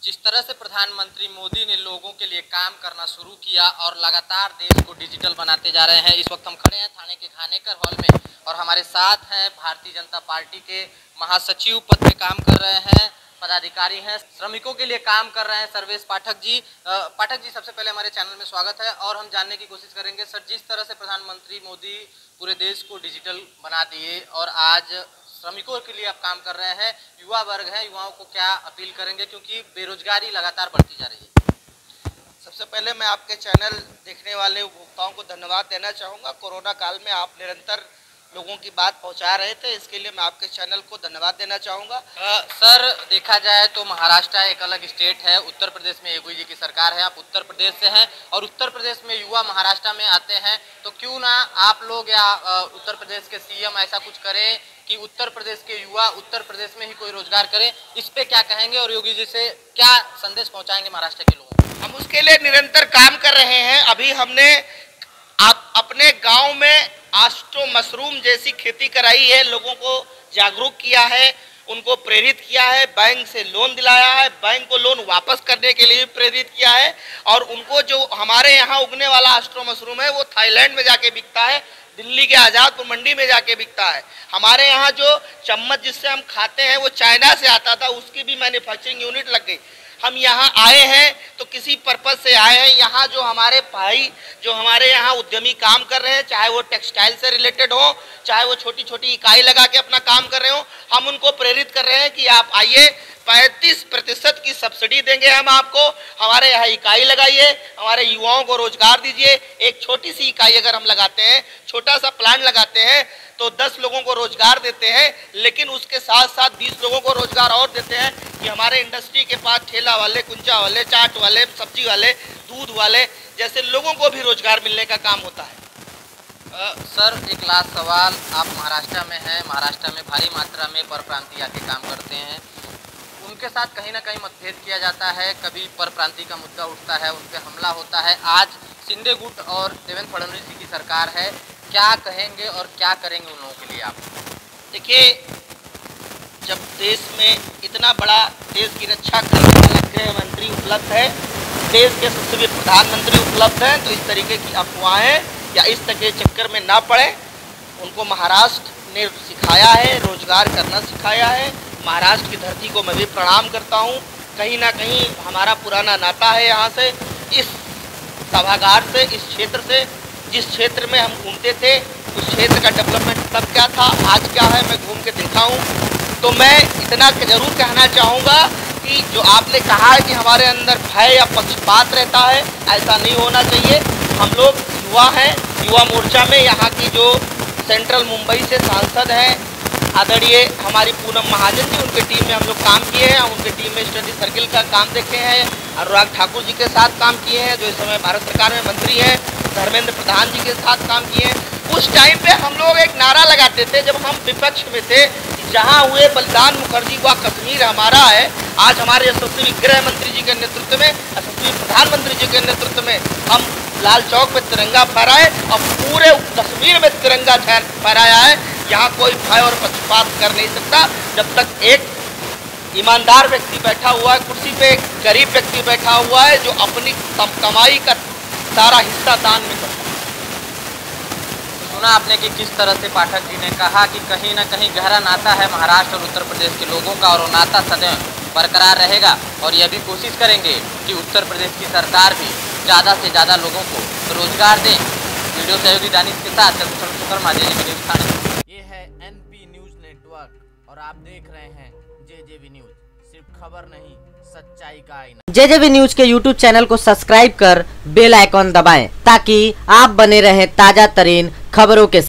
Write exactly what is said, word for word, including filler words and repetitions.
जिस तरह से प्रधानमंत्री मोदी ने लोगों के लिए काम करना शुरू किया और लगातार देश को डिजिटल बनाते जा रहे हैं। इस वक्त हम खड़े हैं थाने के खानेकर हॉल में और हमारे साथ हैं भारतीय जनता पार्टी के महासचिव पद पे काम कर रहे हैं, पदाधिकारी हैं, श्रमिकों के लिए काम कर रहे हैं सर्वेश पाठक जी। पाठक जी, सबसे पहले हमारे चैनल में स्वागत है और हम जानने की कोशिश करेंगे सर, जिस तरह से प्रधानमंत्री मोदी पूरे देश को डिजिटल बना दिए और आज श्रमिकों के लिए आप काम कर रहे हैं, युवा वर्ग है, युवाओं को क्या अपील करेंगे क्योंकि बेरोजगारी लगातार बढ़ती जा रही है? सबसे पहले मैं आपके चैनल देखने वाले उपभोक्ताओं को धन्यवाद देना चाहूँगा। कोरोना काल में आप निरंतर लोगों की बात पहुंचा रहे थे, इसके लिए मैं आपके चैनल को धन्यवाद देना चाहूँगा। सर, देखा जाए तो महाराष्ट्र एक अलग स्टेट है, उत्तर प्रदेश में योगी जी की सरकार है, आप उत्तर प्रदेश से हैं और उत्तर प्रदेश में युवा महाराष्ट्र में आते हैं, तो क्यों ना आप लोग या उत्तर प्रदेश के सीएम ऐसा कुछ करें कि उत्तर प्रदेश के युवा उत्तर प्रदेश में ही कोई रोजगार करें। इस पे क्या कहेंगे और योगी जी से क्या संदेश पहुंचाएंगे महाराष्ट्र के लोगों को? हम उसके लिए निरंतर काम कर रहे हैं। अभी हमने आप अपने गांव में आस्ट्रो मशरूम जैसी खेती कराई है, लोगों को जागरूक किया है, उनको प्रेरित किया है, बैंक से लोन दिलाया है, बैंक को लोन वापस करने के लिए प्रेरित किया है और उनको जो हमारे यहाँ उगने वाला आस्ट्रो मशरूम है वो थाईलैंड में जाके बिकता है, दिल्ली के आज़ादपुर मंडी में जाके बिकता है। हमारे यहाँ जो चम्मच जिससे हम खाते हैं वो चाइना से आता था, उसकी भी मैन्युफैक्चरिंग यूनिट लग गई। हम यहाँ आए हैं तो किसी पर्पज से आए हैं। यहाँ जो हमारे भाई जो हमारे यहाँ उद्यमी काम कर रहे हैं, चाहे वो टेक्सटाइल से रिलेटेड हो, चाहे वो छोटी छोटी इकाई लगा के अपना काम कर रहे हो, हम उनको प्रेरित कर रहे हैं कि आप आइए, पैंतीस प्रतिशत की सब्सिडी देंगे हम आपको, हमारे यहाँ इकाई लगाइए, हमारे युवाओं को रोजगार दीजिए। एक छोटी सी इकाई अगर हम लगाते हैं, छोटा सा प्लांट लगाते हैं तो दस लोगों को रोजगार देते हैं, लेकिन उसके साथ साथ बीस लोगों को रोजगार और देते हैं कि हमारे इंडस्ट्री के पास ठेला वाले, कुंचा वाले, चाट वाले, सब्जी वाले, दूध वाले जैसे लोगों को भी रोजगार मिलने का काम होता है। आ, सर, एक लास्ट सवाल, आप महाराष्ट्र में हैं, महाराष्ट्र में भारी मात्रा में परप्रांतीय आके काम करते हैं, उनके साथ कहीं ना कहीं मतभेद किया जाता है, कभी परप्रांतीय का मुद्दा उठता है, उन पर हमला होता है। आज शिंदे गुट और देवेंद्र फडणवीस जी की सरकार है, क्या कहेंगे और क्या करेंगे उन लोगों के लिए आप? देखिए, जब देश में इतना बड़ा देश की रक्षा करने वाला गृह मंत्री उपलब्ध है, देश के यशस्वी प्रधानमंत्री उपलब्ध हैं, तो इस तरीके की अफवाहें या इस तरह के चक्कर में ना पड़े। उनको महाराष्ट्र ने सिखाया है, रोजगार करना सिखाया है। महाराष्ट्र की धरती को मैं भी प्रणाम करता हूँ। कहीं ना कहीं हमारा पुराना नाता है यहाँ से, इस सभागार से, इस क्षेत्र से। जिस क्षेत्र में हम घूमते थे उस क्षेत्र का डेवलपमेंट तब क्या था, आज क्या है, मैं घूम के देखा हूँ। तो मैं इतना जरूर कहना चाहूँगा कि जो आपने कहा है कि हमारे अंदर भय या पक्षपात रहता है, ऐसा नहीं होना चाहिए। हम लोग युवा हैं, युवा मोर्चा में यहाँ की जो सेंट्रल मुंबई से सांसद हैं आदरणीय हमारी पूनम महाजन जी, उनके टीम में हम लोग काम किए हैं। हम उनके टीम में स्टडी सर्किल का काम देखे हैं, अनुराग ठाकुर जी के साथ काम किए हैं जो इस समय भारत सरकार में मंत्री हैं, धर्मेंद्र प्रधान जी के साथ काम किए हैं। उस टाइम पे हम लोग एक नारा लगाते थे जब हम विपक्ष में थे, जहाँ हुए बलिदान मुखर्जी का कश्मीर हमारा है। आज हमारे यशस्वी गृह मंत्री जी के नेतृत्व में, यशस्वी प्रधानमंत्री जी के नेतृत्व में हम लाल चौक में तिरंगा फहराए और पूरे कश्मीर में तिरंगा फहराया है। यहाँ कोई भय और पक्षपात कर नहीं सकता जब तक एक ईमानदार व्यक्ति बैठा हुआ है कुर्सी पे, एक गरीब व्यक्ति बैठा हुआ है जो अपनी कमाई का सारा हिस्सा दान में करता है। सुना आपने कि किस तरह से पाठक जी ने कहा कि कहीं ना कहीं गहरा नाता है महाराष्ट्र और उत्तर प्रदेश के लोगों का और वो नाता सदैव बरकरार रहेगा और यह भी कोशिश करेंगे कि उत्तर प्रदेश की सरकार भी ज़्यादा से ज़्यादा लोगों को रोजगार दें। वीडियो सहयोगी दानिश के साथ चंद्रशेखर न्यूज़ थाने। ये है एनपी न्यूज़ नेटवर्क और आप देख रहे हैं जेजेवी न्यूज़, सिर्फ खबर नहीं सच्चाई का आईना। जेजेवी न्यूज़ के यूट्यूब चैनल को सब्सक्राइब कर बेल आइकॉन दबाएं ताकि आप बने रहें ताजा तरीन खबरों के